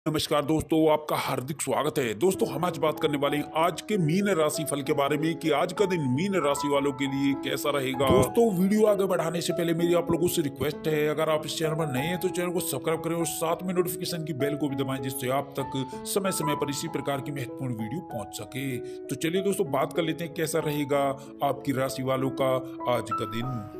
नमस्कार दोस्तों, आपका हार्दिक स्वागत है। दोस्तों, हम आज बात करने वाले हैं आज के मीन राशि फल के बारे में कि आज का दिन मीन राशि वालों के लिए कैसा रहेगा। दोस्तों, वीडियो आगे बढ़ाने से पहले मेरी आप लोगों से रिक्वेस्ट है, अगर आप इस चैनल पर नए हैं तो चैनल को सब्सक्राइब करें और साथ में नोटिफिकेशन की बेल को भी दबाएं, जिससे आप तक समय समय पर इसी प्रकार की महत्वपूर्ण वीडियो पहुंच सके। तो चलिए दोस्तों, बात कर लेते हैं कैसा रहेगा आपकी राशि वालों का आज का दिन।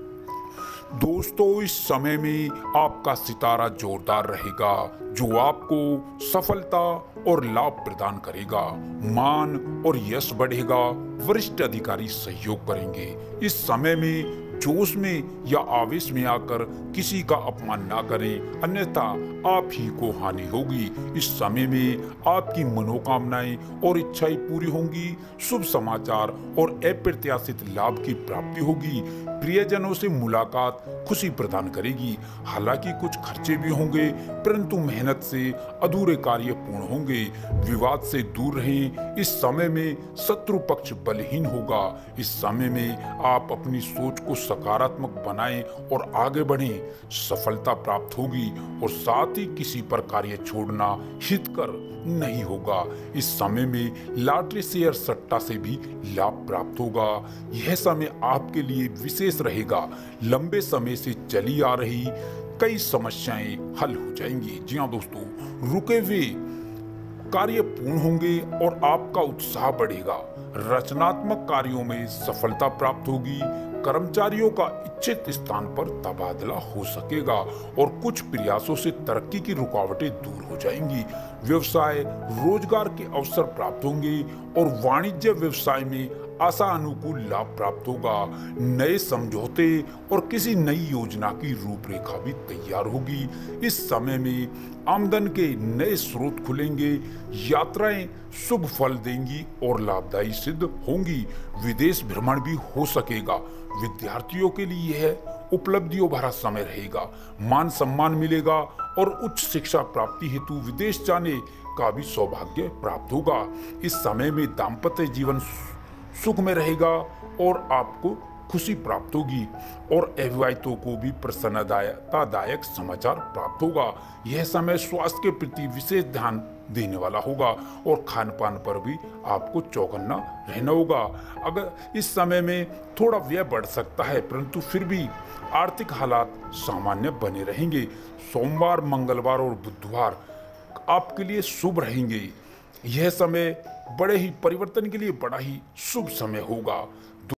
दोस्तों, इस समय में आपका सितारा जोरदार रहेगा, जो आपको सफलता और लाभ प्रदान करेगा। मान और यश बढ़ेगा, वरिष्ठ अधिकारी सहयोग करेंगे। इस समय में जोश में या आवेश में आकर किसी का अपमान ना करें, अन्यथा आप ही को हानि होगी। इस समय में आपकी मनोकामनाएं और इच्छाएं पूरी होंगी। शुभ समाचार और अप्रत्याशित लाभ की प्राप्ति होगी। प्रियजनों से मुलाकात खुशी प्रदान करेगी। हालांकि कुछ खर्चे भी होंगे, परंतु मेहनत से अधूरे कार्य पूर्ण होंगे। विवाद से दूर रहें। इस समय में शत्रु पक्ष बलहीन होगा। इस समय में आप अपनी सोच को सकारात्मक बनाएं और आगे बढ़ें। सफलता प्राप्त होगी और साथ ही किसी पर कार्य छोड़ना हितकर नहीं होगा। इस समय में लॉटरी शेयर सट्टा से भी लाभ प्राप्त होगा। यह समय आपके लिए विशेष रहेगा। लंबे समय से चली आ रही कई समस्याएं हल हो जाएंगी। जी हाँ दोस्तों, रुके हुए कार्य पूर्ण होंगे और आपका उत्साह बढ़ेगा। रचनात्मक कार्यों में सफलता प्राप्त होगी। कर्मचारियों का इच्छित स्थान पर तबादला हो सकेगा और कुछ प्रयासों से तरक्की की रुकावटें दूर हो जाएंगी। व्यवसाय रोजगार के अवसर प्राप्त होंगे और वाणिज्य व्यवसाय में आशा अनुकूल लाभ प्राप्त होगा। नए समझौते और किसी नई योजना की रूपरेखा भी तैयार होगी। इस समय में आमदन के नए स्रोत खुलेंगे। यात्राएं शुभ फल देंगी और लाभदायी सिद्ध होंगी। विदेश भ्रमण भी हो सकेगा। विद्यार्थियों के लिए यह उपलब्धियों भरा समय रहेगा। मान सम्मान मिलेगा और उच्च शिक्षा प्राप्ति हेतु विदेश जाने का भी सौभाग्य प्राप्त होगा। इस समय में दाम्पत्य जीवन सुख में रहेगा और आपको खुशी प्राप्त होगी और अविवाहितों को भी प्रसन्नतादायक समाचार प्राप्त होगा। यह समय स्वास्थ्य के प्रति विशेष ध्यान देने वाला होगा और खान पान पर भी आपको चौकन्ना रहना होगा। अगर इस समय में थोड़ा व्यय बढ़ सकता है, परंतु फिर भी आर्थिक हालात सामान्य बने रहेंगे। सोमवार, मंगलवार और बुधवार आपके लिए शुभ रहेंगे। यह समय बड़े ही परिवर्तन के लिए बड़ा ही शुभ समय होगा।